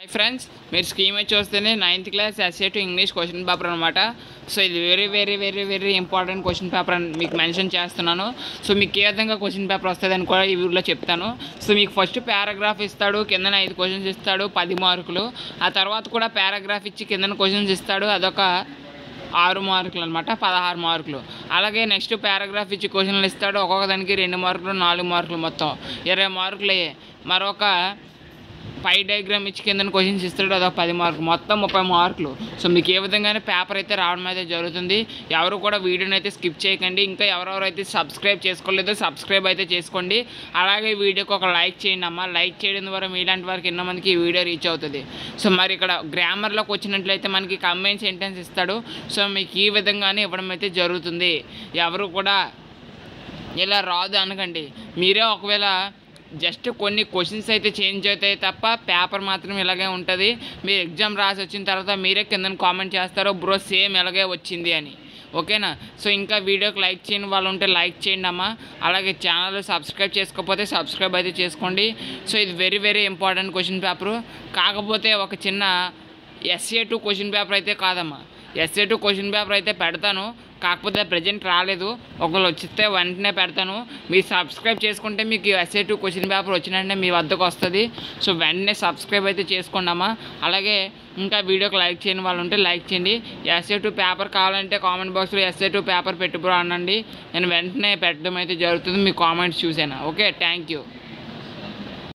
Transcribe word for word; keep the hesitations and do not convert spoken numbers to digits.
Hi friends, మీరు scheme చూస్తేనే ninth class SA two English question paper అనమాట. So ఇది very very very very important question paper అని మీకు మెన్షన్ చేస్తున్నాను. సో మీకు ఏ విధంగా క్వశ్చన్ పేపర్ వస్తుందని కూడా ఈ వీడియోలో చెప్తాను. సో మీకు ఫస్ట్ పారాగ్రాఫ్ ఇస్తాడు, కిందన ఐదు క్వశ్చన్స్ ఇస్తాడు, పది మార్కులు. ఆ తర్వాత కూడా పారాగ్రాఫ్ ఇచ్చి కిందన క్వశ్చన్స్ ఇస్తాడు, అదొక ఆరు మార్కులు అనమాట, పదహారు మార్కులు. అలాగే నెక్స్ట్ పారాగ్రాఫ్ ఇచ్చి క్వశ్చన్లు ఇస్తాడు, ఒక్కొక్క దానికి రెండు మార్కులు, నాలుగు మార్కులు, మొత్తం ఇరవై మార్కులు. మరొక పై డయాగ్రామ్ ఇచ్చి కింద క్వశ్చన్స్ ఇస్తాడు, అదొక పది మార్కులు, మొత్తం ముప్పై మార్కులు. సో మీకు ఏ విధంగానే పేపర్ అయితే రావడం అయితే జరుగుతుంది. ఎవరు కూడా వీడియోని అయితే స్కిప్ చేయకండి. ఇంకా ఎవరెవరైతే సబ్స్క్రైబ్ చేసుకోలేదో సబ్స్క్రైబ్ అయితే చేసుకోండి. అలాగే వీడియోకి ఒక లైక్ చేయండి అమ్మ. లైక్ చేయడం ద్వారా మీలాంటి వారికి ఎన్నో మందికి ఈ వీడియో రీచ్ అవుతుంది. సో మరి ఇక్కడ గ్రామర్లోకి వచ్చినట్లయితే మనకి కంబైన్ సెంటెన్స్ ఇస్తాడు. సో మీకు ఈ విధంగానే ఇవ్వడం అయితే జరుగుతుంది. ఎవరు కూడా ఇలా రాదు అనకండి. మీరే ఒకవేళ జస్ట్ కొన్ని క్వశ్చన్స్ అయితే చేంజ్ అవుతాయి తప్ప పేపర్ మాత్రం ఇలాగే ఉంటుంది. మీరు ఎగ్జామ్ రాసి వచ్చిన తర్వాత మీరే కింద కామెంట్ చేస్తారో బ్రో సేమ్ ఇలాగే వచ్చింది అని. ఓకేనా? సో ఇంకా వీడియోకి లైక్ చేయని వాళ్ళు ఉంటే లైక్ చేయండి అమ్మా. అలాగే ఛానల్ సబ్స్క్రైబ్ చేసుకోకపోతే సబ్స్క్రైబ్ అయితే చేసుకోండి. సో ఇది very very important question paper. కాకపోతే ఒక చిన్న ఎస్ఏ టూ క్వశ్చన్ పేపర్ అయితే కాదమ్మా. ఎస్ఏ టూ క్వశ్చన్ పేపర్ అయితే పెడతాను, కాకపోతే ప్రజెంట్ రాలేదు. ఒకవేళ వచ్చితే వెంటనే పెడతాను. మీరు సబ్స్క్రైబ్ చేసుకుంటే మీకు ఎస్ఏ టూ క్వశ్చన్ పేపర్ వచ్చినట్టే మీ వద్దకు వస్తుంది. సో వెంటనే సబ్స్క్రైబ్ అయితే చేసుకోండి అమ్మా. అలాగే ఇంకా వీడియోకి లైక్ చేయని వాళ్ళు ఉంటే లైక్ చేయండి. ఎస్ఏ టూ పేపర్ కావాలంటే కామెంట్ బాక్స్లో ఎస్ఏ టూ పేపర్ పెట్టుబో అనండి. నేను వెంటనే పెట్టడం అయితే జరుగుతుంది. మీ కామెంట్స్ చూసాను. Okay, thank you.